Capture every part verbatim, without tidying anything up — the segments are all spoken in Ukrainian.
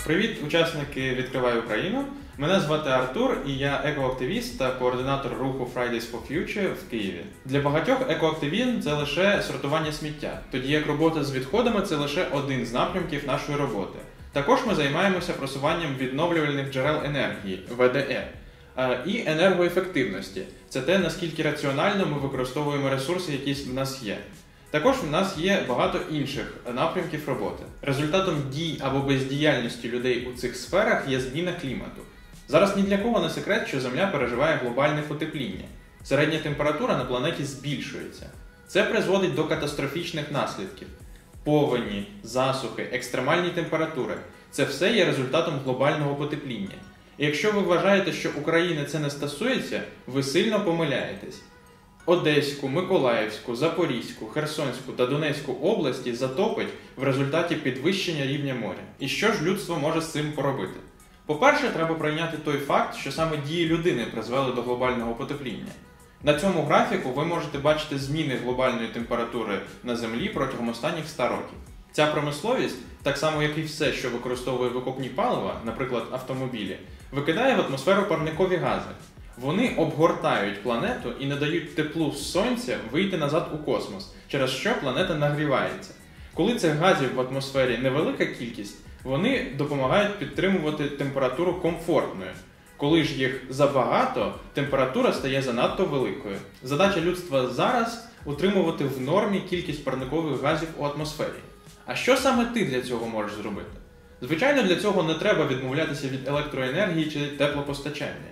Привіт, учасники «Відкривай Україну». Мене звати Артур, і я екоактивіст та координатор руху Fridays for Future в Києві. Для багатьох екоактивізм – це лише сортування сміття, тоді як робота з відходами – це лише один з напрямків нашої роботи. Також ми займаємося просуванням відновлювальних джерел енергії – ве де е. І енергоефективності – це те, наскільки раціонально ми використовуємо ресурси, які в нас є. Також в нас є багато інших напрямків роботи. Результатом дій або бездіяльності людей у цих сферах є зміна клімату. Зараз ні для кого не секрет, що Земля переживає глобальне потепління. Середня температура на планеті збільшується. Це призводить до катастрофічних наслідків. Повені, засухи, екстремальні температури – це все є результатом глобального потепління. І якщо ви вважаєте, що України це не стосується, ви сильно помиляєтесь. Одеську, Миколаївську, Запорізьку, Херсонську та Донецьку області затопить в результаті підвищення рівня моря. І що ж людство може з цим поробити? По-перше, треба прийняти той факт, що саме дії людини призвели до глобального потепління. На цьому графіку ви можете бачити зміни глобальної температури на Землі протягом останніх ста років. Ця промисловість, так само як і все, що використовує викопні палива, наприклад автомобілі, викидає в атмосферу парникові гази. Вони обгортають планету і не дають теплу з сонця вийти назад у космос, через що планета нагрівається. Коли цих газів в атмосфері невелика кількість, вони допомагають підтримувати температуру комфортною. Коли ж їх забагато, температура стає занадто великою. Задача людства зараз – утримувати в нормі кількість парникових газів у атмосфері. А що саме ти для цього можеш зробити? Звичайно, для цього не треба відмовлятися від електроенергії чи теплопостачання.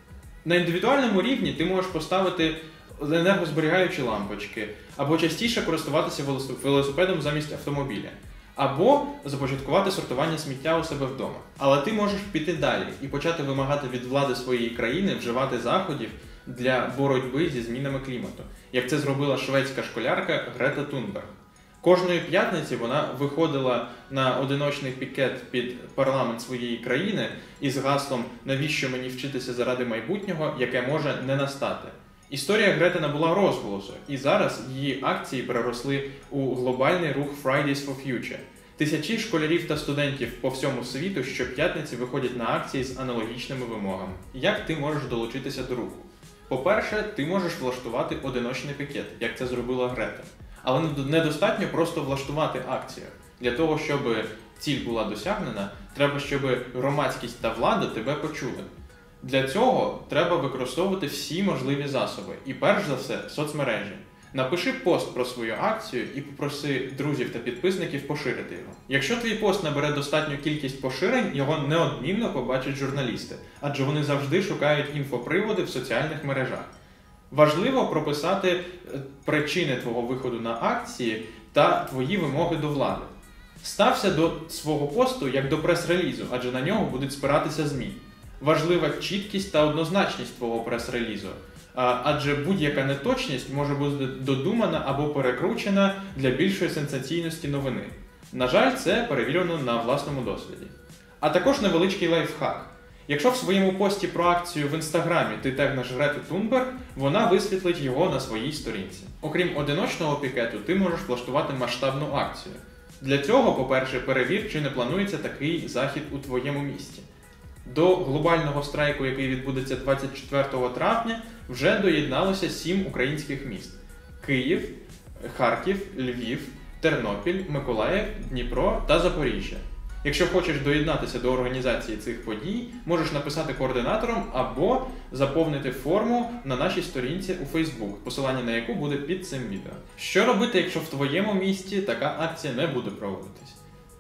На індивідуальному рівні ти можеш поставити енергозберігаючі лампочки, або частіше користуватися велосипедом замість автомобіля, або започаткувати сортування сміття у себе вдома. Але ти можеш піти далі і почати вимагати від влади своєї країни вживати заходів для боротьби зі змінами клімату, як це зробила шведська школярка Грета Тунберг. Кожної п'ятниці вона виходила на одиночний пікет під парламент своєї країни із гаслом «Навіщо мені вчитися заради майбутнього, яке може не настати?». Історія Грети набула розголосу, і зараз її акції переросли у глобальний рух Fridays for Future. Тисячі школярів та студентів по всьому світу щоп'ятниці виходять на акції з аналогічними вимогами. Як ти можеш долучитися до руху? По-перше, ти можеш влаштувати одиночний пікет, як це зробила Грета. Але недостатньо просто влаштувати акцію. Для того, щоб ціль була досягнена, треба, щоб громадськість та влада тебе почули. Для цього треба використовувати всі можливі засоби. І перш за все, соцмережі. Напиши пост про свою акцію і попроси друзів та підписників поширити його. Якщо твій пост набере достатню кількість поширень, його неодмінно побачать журналісти, адже вони завжди шукають інфоприводи в соціальних мережах. Важливо прописати причини твого виходу на акції та твої вимоги до влади. Стався до свого посту як до прес-релізу, адже на нього будуть спиратися ЗМІ. Важлива чіткість та однозначність твого прес-релізу, адже будь-яка неточність може бути додумана або перекручена для більшої сенсаційності новини. На жаль, це перевірено на власному досвіді. А також невеличкий лайфхак. Якщо в своєму пості про акцію в інстаграмі ти тегнеш Грету Тунберг, вона висвітлить його на своїй сторінці. Окрім одиночного пікету, ти можеш влаштувати масштабну акцію. Для цього, по-перше, перевір, чи не планується такий захід у твоєму місті. До глобального страйку, який відбудеться двадцять четвертого травня, вже доєдналося сім українських міст – Київ, Харків, Львів, Тернопіль, Миколаїв, Дніпро та Запоріжжя. Якщо хочеш доєднатися до організації цих подій, можеш написати координатором або заповнити форму на нашій сторінці у Facebook, посилання на яку буде під цим відео. Що робити, якщо в твоєму місті така акція не буде проводитись?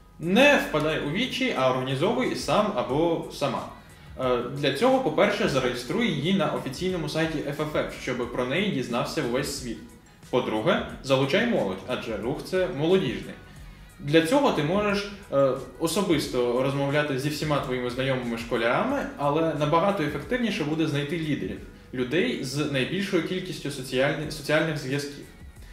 Не впадай у вічі, а організовуй сам або сама. Для цього, по-перше, зареєструй її на офіційному сайті еф еф еф, щоб про неї дізнався увесь світ. По-друге, залучай молодь, адже рух – це молодіжний. Для цього ти можеш е, особисто розмовляти зі всіма твоїми знайомими школярами, але набагато ефективніше буде знайти лідерів, людей з найбільшою кількістю соціальних, соціальних зв'язків.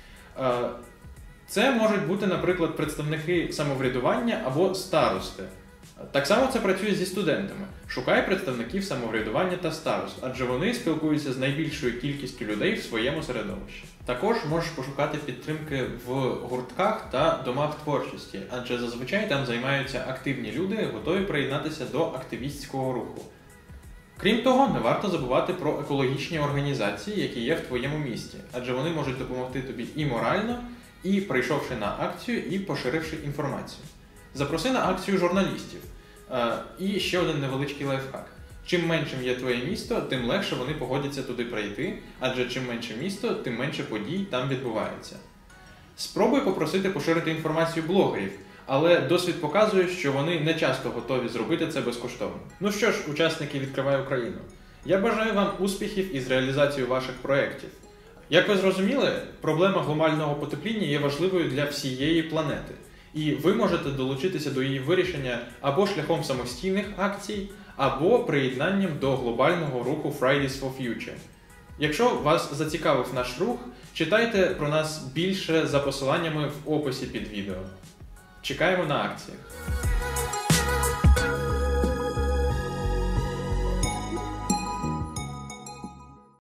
Е, це можуть бути, наприклад, представники самоврядування або старости. Так само це працює зі студентами. Шукай представників самоврядування та старост, адже вони спілкуються з найбільшою кількістю людей в своєму середовищі. Також можеш пошукати підтримки в гуртках та домах творчості, адже зазвичай там займаються активні люди, готові приєднатися до активістського руху. Крім того, не варто забувати про екологічні організації, які є в твоєму місті, адже вони можуть допомогти тобі і морально, і прийшовши на акцію, і поширивши інформацію. Запроси на акцію журналістів. І ще один невеличкий лайфхак. Чим меншим є твоє місто, тим легше вони погодяться туди прийти, адже чим менше місто, тим менше подій там відбувається. Спробуй попросити поширити інформацію блогерів, але досвід показує, що вони не часто готові зробити це безкоштовно. Ну що ж, учасники «Відкривай Україну», я бажаю вам успіхів із реалізацією ваших проєктів. Як ви зрозуміли, проблема глобального потепління є важливою для всієї планети. І ви можете долучитися до її вирішення або шляхом самостійних акцій, або приєднанням до глобального руху Fridays for Future. Якщо вас зацікавив наш рух, читайте про нас більше за посиланнями в описі під відео. Чекаємо на акціях!